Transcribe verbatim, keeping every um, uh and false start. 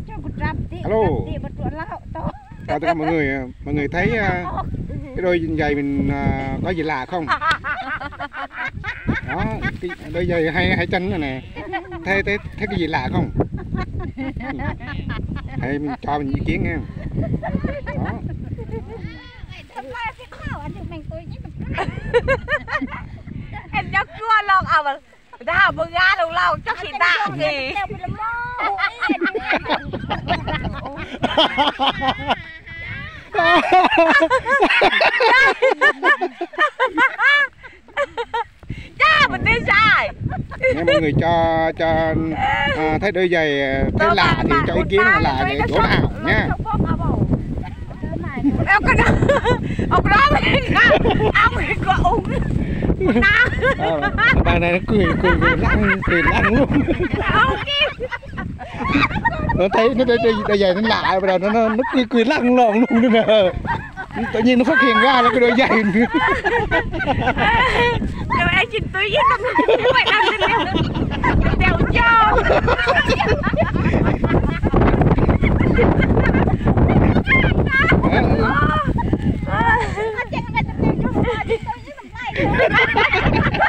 Alo. Chào tất cả mọi người, mọi người thấy uh, cái đôi giày mình uh, có gì lạ không? Đó, cái đôi giày hai hai chân này nè, thấy thấy thấy cái gì lạ không? Hãy cho mình ý kiến nha. Đó. Em nhắc cua lòng à mà đào bơ ga đâu lâu chắc chỉ đạo gì. Cha mình đi sai. Nếu mọi người cho cho à, thấy đôi giày thấy lạ thì cho ý kiến là lạ cái chỗ nào nha. Em có đó, ông đó mình ông mình có ung. Bà này nó cười cười cười lăng cười lăng luôn. Nó thấy nó thấy đôi giày nó lạ bây giờ nó nó, nó cười cười lăng lòn luôn nữa nè. Tự nhiên nó phát hiện ra là cái đôi giày nữa. Rồi em xin túi với tâm như vậy làm gì đeo cho. Hãy subscribe cho kênh Ghiền Mì Gõ để không bỏ lỡ những video hấp dẫn.